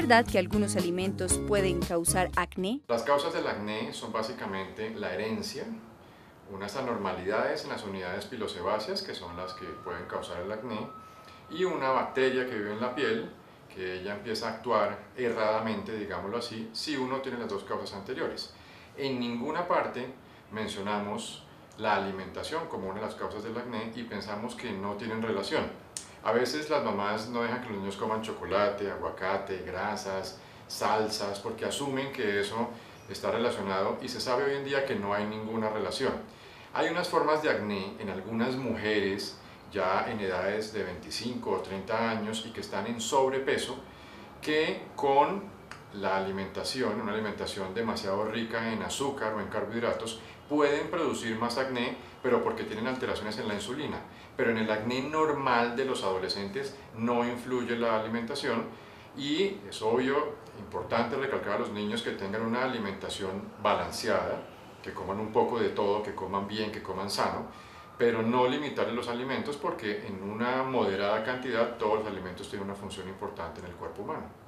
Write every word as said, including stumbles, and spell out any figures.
verdad que algunos alimentos pueden causar acné? Las causas del acné son básicamente la herencia, unas anormalidades en las unidades pilosebáceas, que son las que pueden causar el acné, y una bacteria que vive en la piel, que ella empieza a actuar erradamente, digámoslo así, si uno tiene las dos causas anteriores. En ninguna parte mencionamos la alimentación como una de las causas del acné y pensamos que no tienen relación. A veces las mamás no dejan que los niños coman chocolate, aguacate, grasas, salsas, porque asumen que eso está relacionado y se sabe hoy en día que no hay ninguna relación. Hay unas formas de acné en algunas mujeres ya en edades de veinticinco o treinta años y que están en sobrepeso, que con la alimentación, una alimentación demasiado rica en azúcar o en carbohidratos, pueden producir más acné, pero porque tienen alteraciones en la insulina. Pero en el acné normal de los adolescentes no influye la alimentación y es obvio, importante recalcar a los niños que tengan una alimentación balanceada, que coman un poco de todo, que coman bien, que coman sano, pero no limitarles los alimentos porque en una moderada cantidad todos los alimentos tienen una función importante en el cuerpo humano.